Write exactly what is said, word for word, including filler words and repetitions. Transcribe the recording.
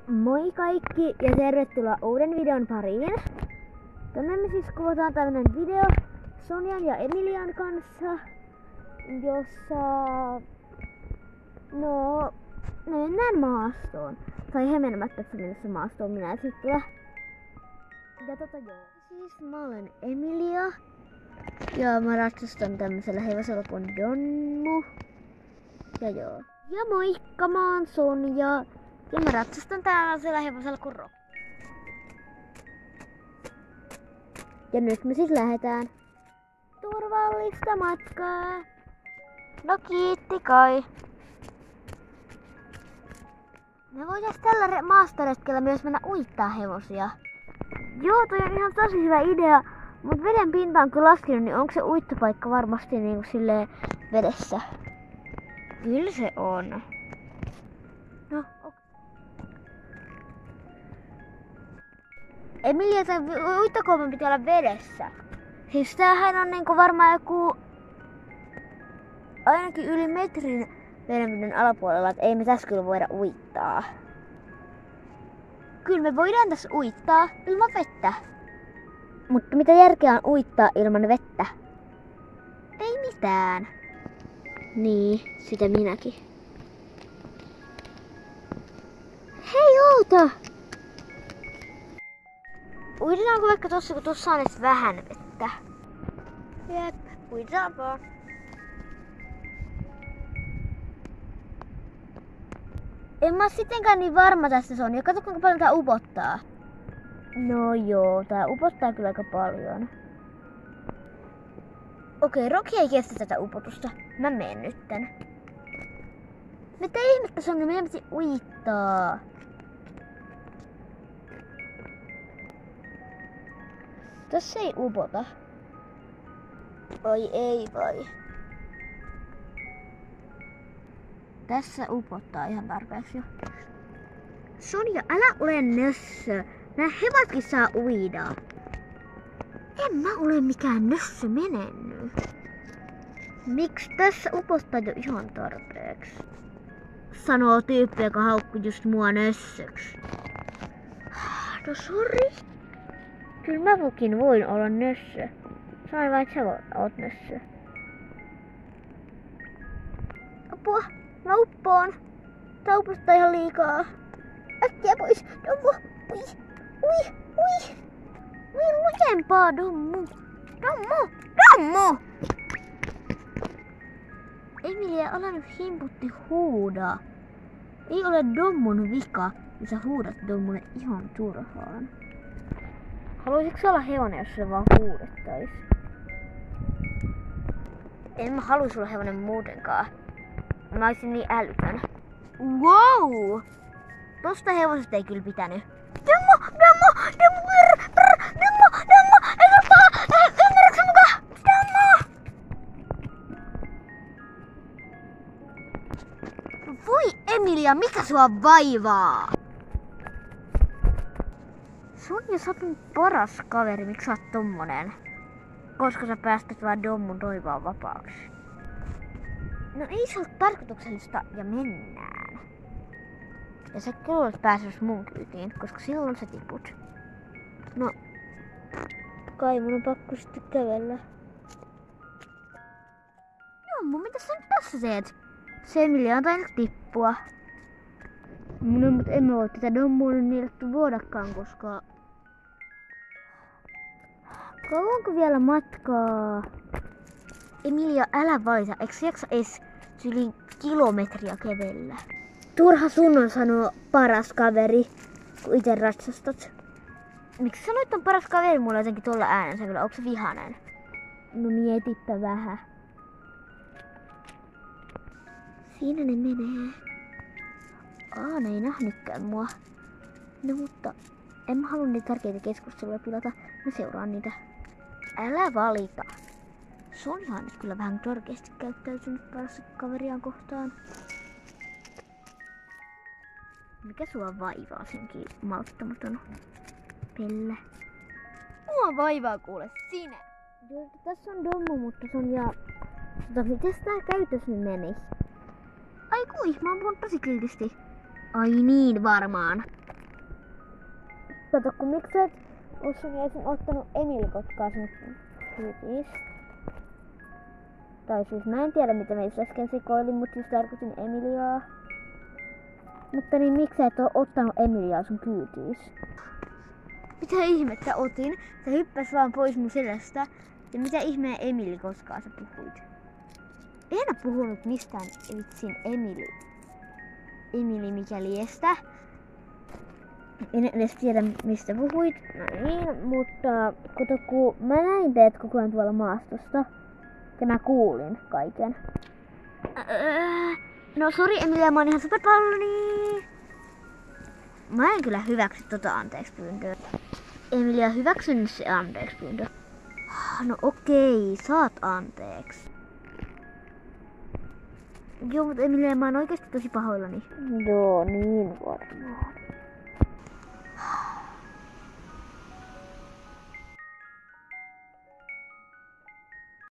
Moi kaikki ja tervetuloa uuden videon pariin. Tänään me siis kuvataan tämmönen video Sonjan ja Emilian kanssa, jossa no me mennään maastoon. Tai he menemät tässä mennessä maastoon, minä ja sitten. Ja tota joo. Siis mä olen Emilia ja mä ratsastan tämmöisellä hevosella kuin Donmu. Ja joo. Ja moikka, mä oon Sonja. Ja mä ratsastan tällaisella hevosella kuin Rock. Ja nyt me siis lähdetään. Turvallista matkaa. No kiitti kai. Me voitais tällä maastoretkellä myös mennä uittaa hevosia. Joo, toi on ihan tosi hyvä idea. Mut veden pinta on kyllä laskenut, niin onko se uittopaikka varmasti niinku silleen vedessä? Kyllä se on. No, okay. Emilia, tämän uittokuopan pitää olla vedessä. Siis tämähän on niinku varmaan joku ainakin yli metrin vedenpinnan alapuolella, että ei me tässä kyllä voida uittaa. Kyllä me voidaan tässä uittaa ilman vettä. Mutta mitä järkeä on uittaa ilman vettä? Ei mitään. Niin, sitä minäkin. Hei, oota! Uidetaanko vaikka tossa, kun tossa on edes vähän vettä? Jep, uidetaanpa. En mä oo sittenkään niin varma tästä, Sonja. Kato kuinka paljon tää upottaa. No joo, tää upottaa kyllä aika paljon. Okei, Rocky ei kestä tätä upotusta. Mä menen nytten. Mitä ihmettä, Sonja? Meidän piti uittaa. Tässä ei upota. Oi ei vai. Tässä upottaa ihan tarpeeksi jo. Sonja, älä ole nössö. Nää hevotkin saa uida. En mä ole mikään nössö menennyt. Miksi tässä upottaa jo ihan tarpeeksi? Sanoo tyyppi, joka haukkui just mua nössöksi. No sori. Kyllä mä vokin voin olla nössö. Sanoin vaan, että sä oot nössö. Apua, mä uppoon. Tää upottaa ihan liikaa. Äkkiä pois, Dommu. Ui, ui, ui. Ui lujempaa, Dommu. Dommu, Dommu. Emilia, älä nyt himputti huudaa. Ei ole Dommun vika, niin sä huudat Dommulle ihan turhaan. Haluaisitko olla hevonen, jos se vaan huudettais? En mä haluais olla hevonen muutenkaan. Mä oisin niin älytön. Wow! Tosta hevosesta ei kyllä pitänyt. Dommu! Dommu! Dommu! Brr, brr, Dommu! Dommu! Ei ole paha! Ymmärrätkö mukaan? Dommu! Voi Emilia, mikä sua vaivaa? Sonja, sä oot mun paras kaveri, miksi sä oot tommonen? Koska sä päästät vaan Dommun toivoa vapaaksi. No ei se ole tarkoituksellista ja mennään. Ja sä kyllä olet päässyt mun kyytiin, koska silloin sä tiput. No, kai mun on pakko sitten kävellä. Dommu, mitä sä nyt tässä teet? Se Emilia on tainnut tippua. No, mutta emme voi tätä Dommua niille vuodakaan, koska kauanko vielä matkaa? Emilia, älä valita. Eikö sä jaksa edes yli kilometriä kävellä? Turha sun on sanoa paras kaveri, kun ite ratsastat. Miksi sanoit on paras kaveri mulle jotenkin tuolla äänensävyllä? Onko se vihanen? No mietipä vähän. Siinä ne menee. Aa, ne ei nähnytkään mua. No mutta en mä halua niitä tärkeitä keskusteluja pilata. Mä seuraan niitä. Älä valita. Sonja on nyt kyllä vähän törkeästi käyttäytynyt parasta kaveriaan kohtaan. Mikä sua vaivaa senkin malttamaton pelle? Mua vaivaa kuule sinä. Joo, tässä on Dommu, mutta Sonja... Tota, mites tää käytös nyt menis? Ai kui, mä oon puhunut tosi kiltisti. Ai niin varmaan. kato, kun miksi sä et Ossuni olisin ottanut Emili Kotkaa sinne kyytiin. Tai siis mä en tiedä mitä meissä äsken sekoilin, mutta siis tarkoitin Emiliaa. Mutta niin miksi sä et oo ottanut Emiliaa sun kyytiis? Mitä ihmettä otin? Se hyppäsi vaan pois mun selästä. Ja mitä ihmeen Emili Koskaa sä puhuit? En oo puhunut mistään vitsin Emili. Emili mikäli estä. En edes tiedä mistä puhuit. No niin, mutta kato kun mä näin teet koko ajan tuolla maastosta. Ja mä kuulin kaiken. Öö, no sori Emilia, mä oon ihan superpalloni. Mä en kyllä hyväksy tota anteeksi pyyntöä. Emilia, hyväksyn se anteeksi pyyntö. No okei, saat anteeksi. Joo, mutta Emilia, mä oon oikeesti tosi pahoillani. Joo, niin varmaan.